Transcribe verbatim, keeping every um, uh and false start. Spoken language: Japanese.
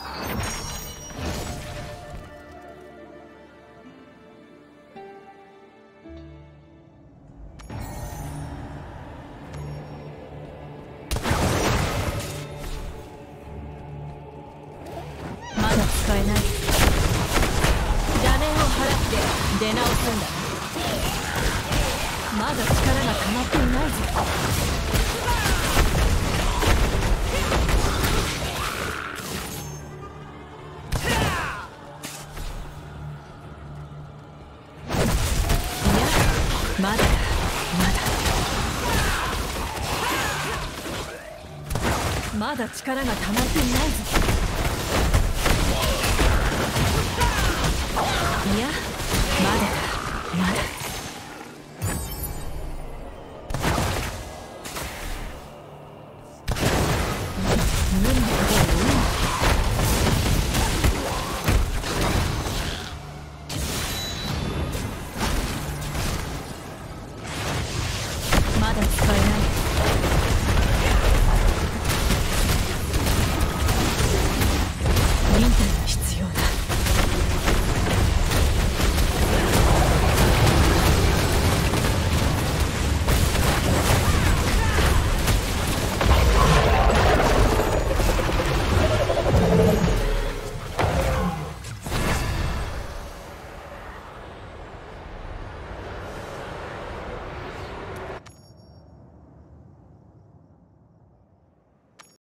使えない。邪念を払って出直すんだ。まだ力が溜まっていないぞ。いや、まだだ、まだまだ力が溜まっていないぞ。いや、まだだ、まだ。無理なことは多い。まだ使